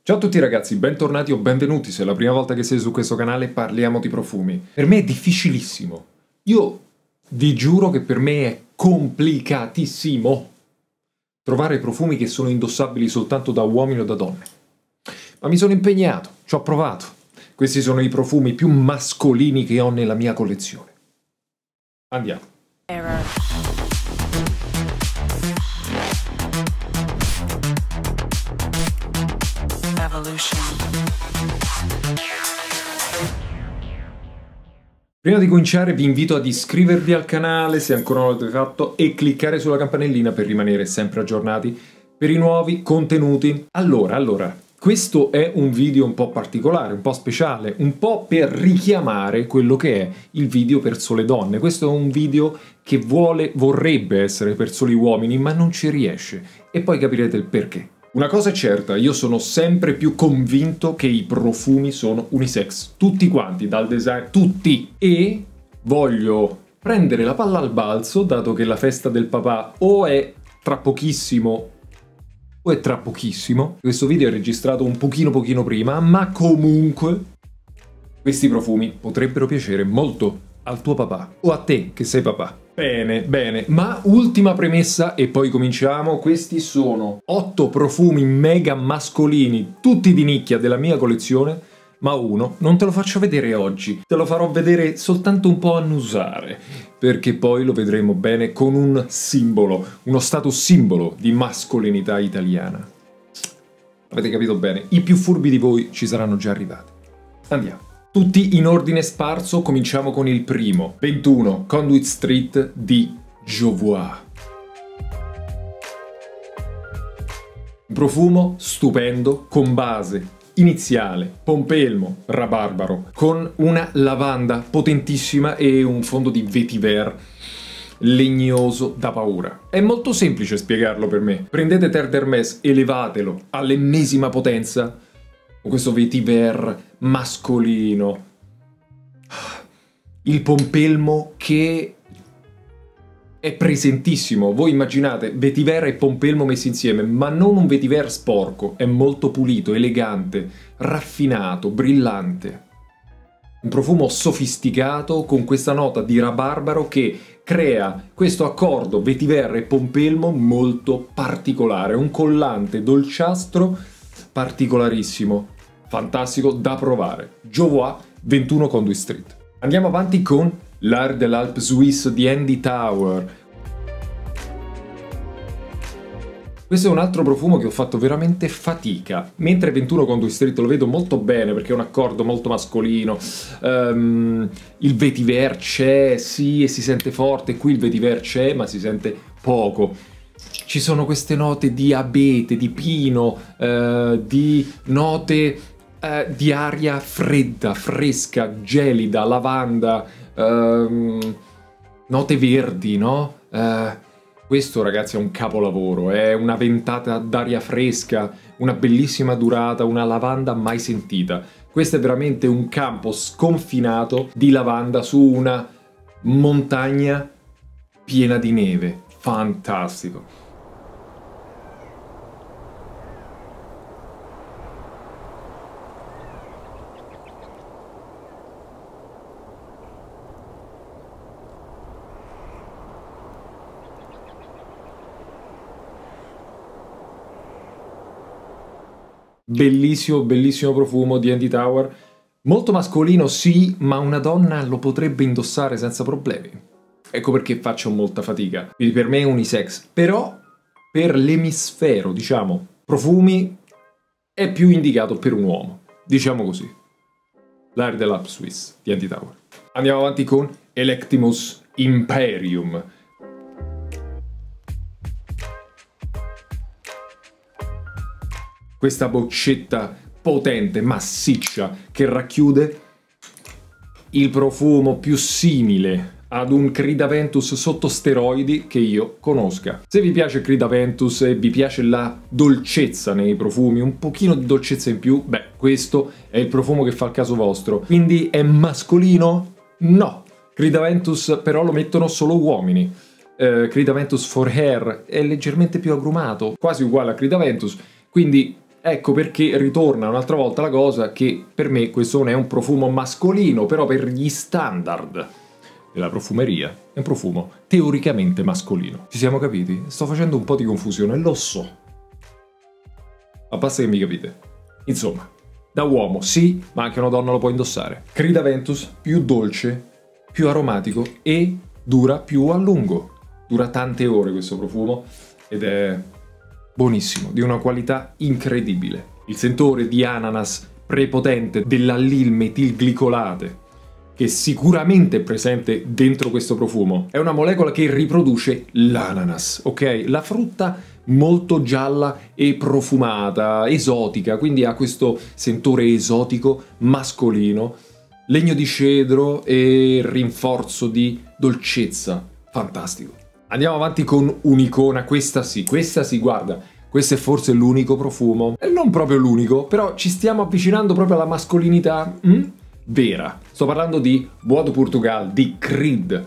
Ciao a tutti ragazzi, bentornati o benvenuti. Se è la prima volta che sei su questo canale parliamo di profumi. Per me è difficilissimo. Io vi giuro che per me è complicatissimo trovare profumi che sono indossabili soltanto da uomini o da donne. Ma mi sono impegnato, ci ho provato. Questi sono i profumi più mascolini che ho nella mia collezione. Andiamo. Prima di cominciare vi invito ad iscrivervi al canale se ancora non l'avete fatto e cliccare sulla campanellina per rimanere sempre aggiornati per i nuovi contenuti. Allora, questo è un video un po' particolare, un po' speciale, un po' per richiamare quello che è il video per sole donne. Questo è un video che vorrebbe essere per soli uomini, ma non ci riesce. E poi capirete il perché. Una cosa è certa, io sono sempre più convinto che i profumi sono unisex. Tutti quanti, dal design, tutti! E voglio prendere la palla al balzo, dato che la festa del papà o è tra pochissimo o è tra pochissimo. Questo video è registrato un pochino prima, ma comunque questi profumi potrebbero piacere molto al tuo papà o a te che sei papà. Bene, ma ultima premessa e poi cominciamo. Questi sono 8 profumi mega mascolini, tutti di nicchia della mia collezione, ma uno non te lo faccio vedere oggi, te lo farò vedere soltanto un po' annusare, perché poi lo vedremo bene con un simbolo, uno status simbolo di mascolinità italiana. Avete capito bene? I più furbi di voi ci saranno già arrivati. Andiamo. Tutti in ordine sparso, cominciamo con il primo. 21 Conduit Street di Jovois. Un profumo stupendo, con base iniziale, pompelmo, rabarbaro, con una lavanda potentissima e un fondo di vetiver legnoso da paura. È molto semplice spiegarlo per me. Prendete Terre d'Hermès, elevatelo all'ennesima potenza, con questo vetiver mascolino, il pompelmo che è presentissimo. Voi immaginate vetiver e pompelmo messi insieme, ma non un vetiver sporco, è molto pulito, elegante, raffinato, brillante. Un profumo sofisticato con questa nota di rabarbaro che crea questo accordo vetiver e pompelmo molto particolare, un collante dolciastro particolarissimo, fantastico da provare. Jovois 21 Conduit Street. Andiamo avanti con l'Art de l'Alpe Suisse di Andy Tauer. Questo è un altro profumo che ho fatto veramente fatica. Mentre 21 Conduit Street lo vedo molto bene perché è un accordo molto mascolino, il vetiver c'è, sì, e si sente forte. Qui il vetiver c'è, ma si sente poco. Ci sono queste note di abete, di pino, di note di aria fredda, fresca, gelida, lavanda, note verdi, no? Questo ragazzi è un capolavoro, è una ventata d'aria fresca, una bellissima durata, una lavanda mai sentita. Questo è veramente un campo sconfinato di lavanda su una montagna piena di neve. Fantastico. Bellissimo profumo di Andy Tauer. Molto mascolino sì, ma una donna lo potrebbe indossare senza problemi. Ecco perché faccio molta fatica. Quindi per me è unisex. Però per l'emisfero, diciamo, profumi è più indicato per un uomo. Diciamo così. L'Art de l'Alpe Suisse di Andy Tauer. Andiamo avanti con Electimus Imperium. Questa boccetta potente, massiccia, che racchiude il profumo più simile ad un Creed Aventus sotto steroidi che io conosca. Se vi piace Creed Aventus e vi piace la dolcezza nei profumi, un pochino di dolcezza in più, beh, questo è il profumo che fa il caso vostro. Quindi è mascolino? No. Creed Aventus però lo mettono solo uomini. Creed Aventus for Hair è leggermente più agrumato, quasi uguale a Creed Aventus, quindi Ecco perché ritorna un'altra volta la cosa che per me questo non è un profumo mascolino, però per gli standard della profumeria è un profumo teoricamente mascolino. Ci siamo capiti? Sto facendo un po' di confusione, lo so. Ma basta che mi capite. Insomma, da uomo sì, ma anche una donna lo può indossare. Creed Aventus, più dolce, più aromatico e dura più a lungo. Dura tante ore questo profumo ed è buonissimo, di una qualità incredibile. Il sentore di ananas prepotente dell'allil metilglicolate, che sicuramente è presente dentro questo profumo, è una molecola che riproduce l'ananas, ok? La frutta molto gialla e profumata, esotica, quindi ha questo sentore esotico mascolino, legno di cedro e rinforzo di dolcezza. Fantastico. Andiamo avanti con un'icona, questa sì, guarda, questo è forse l'unico profumo, non proprio l'unico, però ci stiamo avvicinando proprio alla mascolinità vera. Sto parlando di Bois de Portugal, di Creed.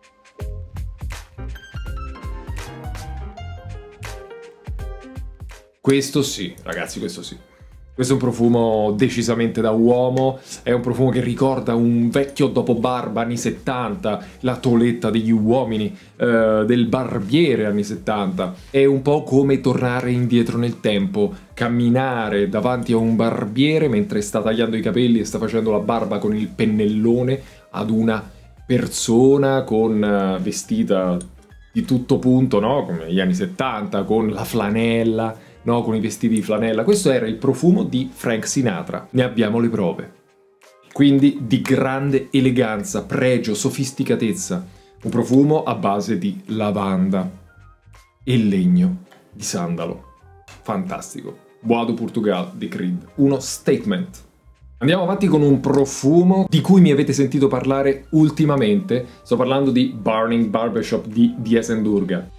Questo sì, ragazzi, questo sì. Questo è un profumo decisamente da uomo, è un profumo che ricorda un vecchio dopo barba anni 70, la toeletta degli uomini, del barbiere anni 70. È un po' come tornare indietro nel tempo, camminare davanti a un barbiere mentre sta tagliando i capelli e sta facendo la barba con il pennellone ad una persona con vestita di tutto punto, no? Come gli anni 70, con la flanella, no, con i vestiti di flanella. Questo era il profumo di Frank Sinatra, ne abbiamo le prove. Quindi di grande eleganza, pregio, sofisticatezza. Un profumo a base di lavanda e legno di sandalo. Fantastico. Bois de Portugal di Creed. Uno statement. Andiamo avanti con un profumo di cui mi avete sentito parlare ultimamente. Sto parlando di Burning Barbershop di Diez and Durga.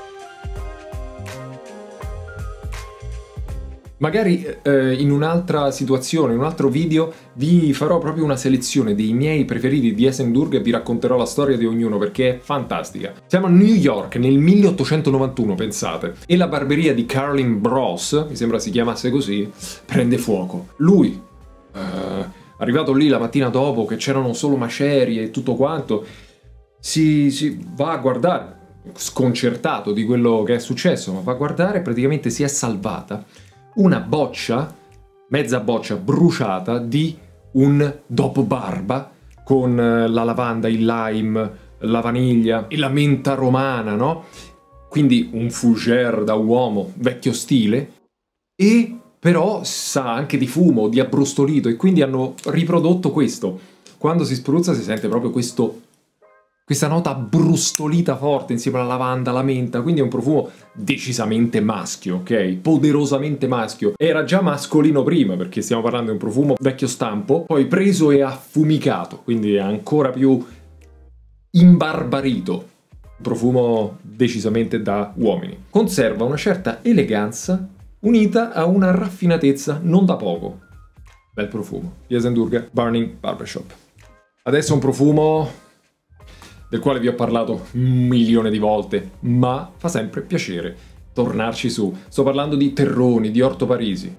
Magari in un'altra situazione, in un altro video, vi farò proprio una selezione dei miei preferiti di Diez and Durga e vi racconterò la storia di ognuno perché è fantastica. Siamo a New York nel 1891, pensate, e la barberia di Carlin Bross, mi sembra si chiamasse così, prende fuoco. Lui, arrivato lì la mattina dopo che c'erano solo macerie e tutto quanto, si va a guardare, sconcertato di quello che è successo, ma va a guardare e praticamente si è salvata una boccia, mezza boccia bruciata di un dopo barba con la lavanda, il lime, la vaniglia e la menta romana, no? Quindi un fougère da uomo, vecchio stile, e però sa anche di fumo, di abbrustolito, e quindi hanno riprodotto questo. Quando si spruzza si sente proprio questa nota brustolita forte insieme alla lavanda, alla menta, quindi è un profumo decisamente maschio, ok? Poderosamente maschio. Era già mascolino prima, perché stiamo parlando di un profumo vecchio stampo, poi preso e affumicato, quindi è ancora più imbarbarito. Un profumo decisamente da uomini. Conserva una certa eleganza unita a una raffinatezza non da poco. Bel profumo. Diez and Durga, Burning Barbershop. Adesso un profumo del quale vi ho parlato 1.000.000 di volte, ma fa sempre piacere tornarci su. Sto parlando di Terroni, di Orto Parisi.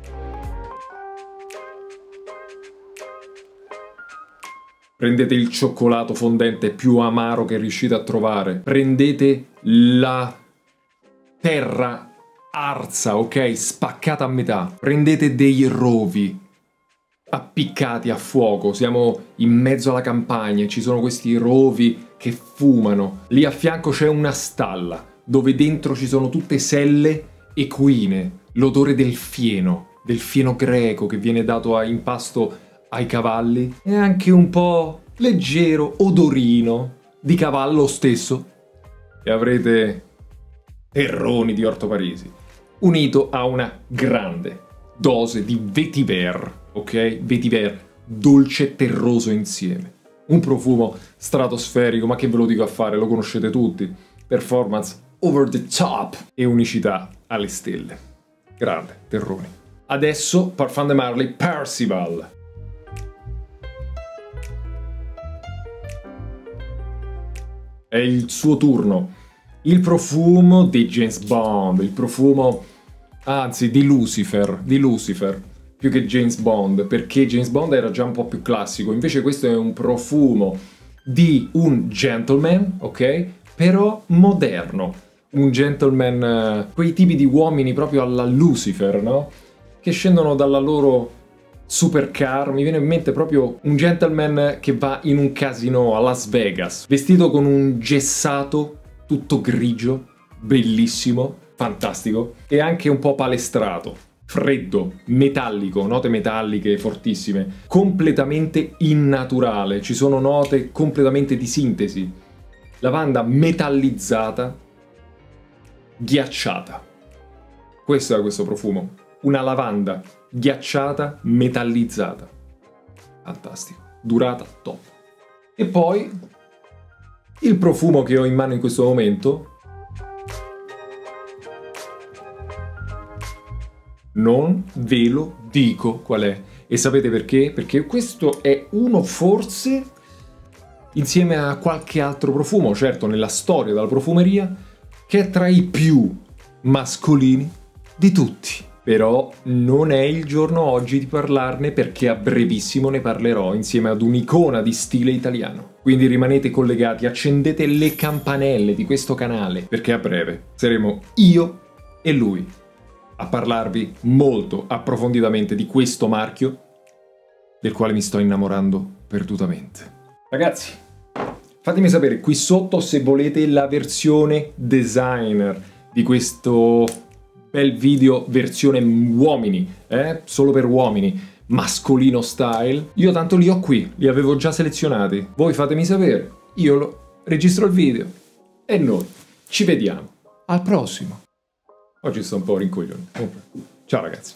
Prendete il cioccolato fondente più amaro che riuscite a trovare. Prendete la terra arsa, ok? Spaccata a metà. Prendete dei rovi appiccati a fuoco, siamo in mezzo alla campagna, ci sono questi rovi che fumano. Lì a fianco c'è una stalla, dove dentro ci sono tutte selle equine, l'odore del fieno greco che viene dato in pasto ai cavalli, e anche un po' leggero odorino di cavallo stesso. E avrete Terroni di Orto Parisi, unito a una grande dose di vetiver, ok? Vetiver dolce e terroso insieme. Un profumo stratosferico, ma che ve lo dico a fare, lo conoscete tutti. Performance over the top e unicità alle stelle. Grande, Terroni. Adesso Parfum de Marly Percival. È il suo turno. Il profumo di James Bond, il profumo anzi di Lucifer, più che James Bond, perché James Bond era già un po' più classico, invece questo è un profumo di un gentleman, ok? Però moderno, un gentleman, quei tipi di uomini proprio alla Lucifer, no? Che scendono dalla loro supercar, mi viene in mente proprio un gentleman che va in un casino a Las Vegas, vestito con un gessato tutto grigio, bellissimo, fantastico, e anche un po' palestrato, freddo, metallico, note metalliche fortissime, completamente innaturale, ci sono note completamente di sintesi, lavanda metallizzata, ghiacciata. Questo è questo profumo, una lavanda ghiacciata, metallizzata. Fantastico. Durata top. E poi il profumo che ho in mano in questo momento non ve lo dico qual è. E sapete perché? Perché questo è uno forse, insieme a qualche altro profumo, certo nella storia della profumeria, che è tra i più mascolini di tutti. Però non è il giorno oggi di parlarne, perché a brevissimo ne parlerò insieme ad un'icona di stile italiano. Quindi rimanete collegati, accendete le campanelle di questo canale, perché a breve saremo io e lui a parlarvi molto approfonditamente di questo marchio del quale mi sto innamorando perdutamente. Ragazzi, fatemi sapere qui sotto se volete la versione designer di questo bel video, versione uomini, solo per uomini, mascolino style. Io tanto li ho qui, li avevo già selezionati. Voi fatemi sapere, io registro il video e noi ci vediamo al prossimo. Oggi sto un po' rincoglione. Ciao ragazzi.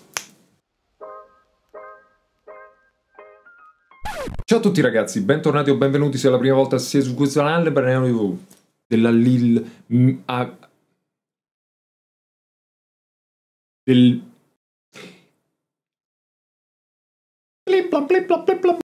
Ciao a tutti ragazzi, bentornati o benvenuti se è la prima volta siete su questo canale, parliamo di della Lil... del...